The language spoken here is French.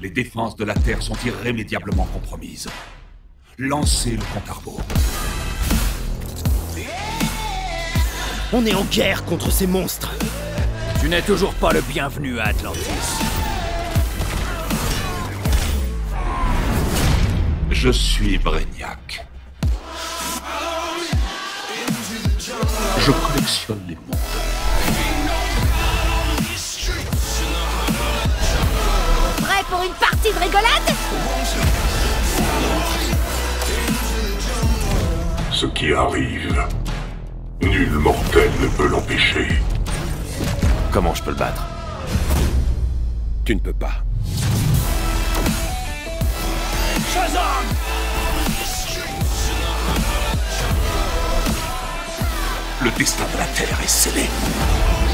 Les défenses de la Terre sont irrémédiablement compromises. Lancez le compte à rebours. On est en guerre contre ces monstres. Tu n'es toujours pas le bienvenu à Atlantis. Je suis Brainiac. Je collectionne les mondes. Prêt pour une partie de rigolade? Ce qui arrive, nul mortel ne peut l'empêcher. Comment je peux le battre? Tu ne peux pas. Le destin de la Terre est scellé.